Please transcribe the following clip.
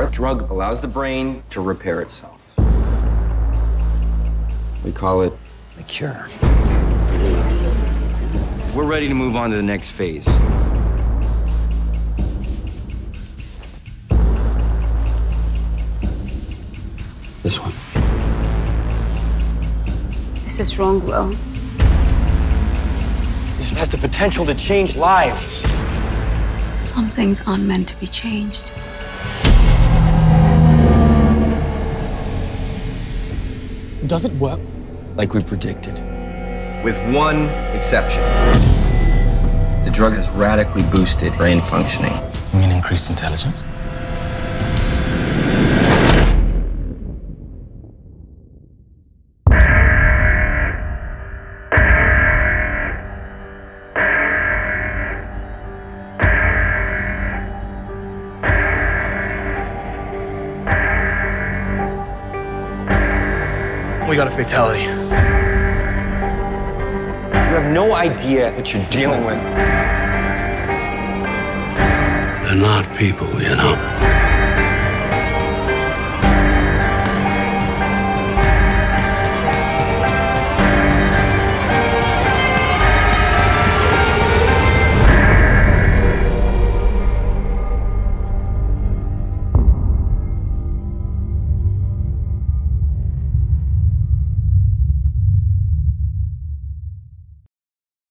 drug allows the brain to repair itself. We call it the cure. We're ready to move on to the next phase. This one. This is wrong, Will. This has the potential to change lives. Some things aren't meant to be changed. Does it work? Like we predicted. With one exception. The drug has radically boosted brain functioning. You mean increased intelligence? We got a fatality. You have no idea what you're dealing with. They're not people, you know.